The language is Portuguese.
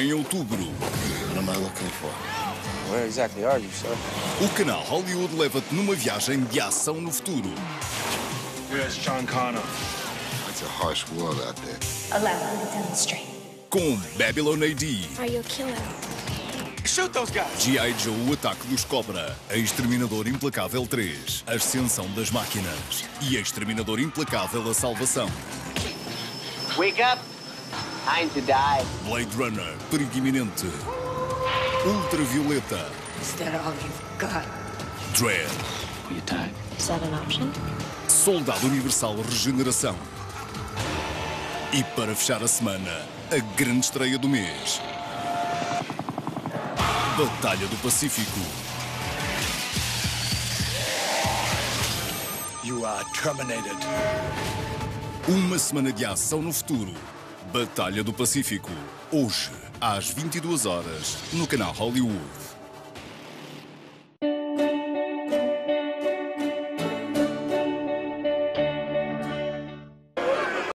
em outubro. What am I looking for? Where exactly are you, sir? O canal Hollywood leva-te numa viagem de ação no futuro. Here's John Connor. It's a harsh world out there. Allow me to demonstrate. Com Babylon AD. Are you a killer? Shoot those guys! G.I. Joe, o ataque dos Cobra. A Exterminador Implacável 3. A Ascensão das Máquinas. E a Exterminador Implacável, a Salvação. Wake up! Time to die. Blade Runner, Perigo Iminente. Ultravioleta. Is that all you've got? Dread. Will you die? Is that an option? Soldado Universal Regeneração. E para fechar a semana, a grande estreia do mês. Batalha do Pacífico. You are terminated. Uma semana de ação no futuro. Batalha do Pacífico. Hoje, às 22 horas, no canal Hollywood.